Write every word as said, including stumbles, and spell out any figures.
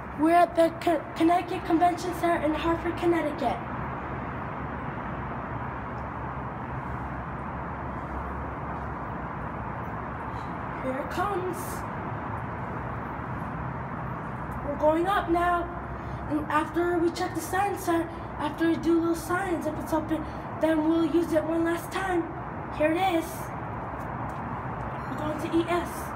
We're at the Co- Connecticut Convention Center in Hartford, Connecticut. Here it comes. We're going up now. And after we check the sign sign, after we do little signs, if it's open, then we'll use it one last time. Here it is. We're going to E S.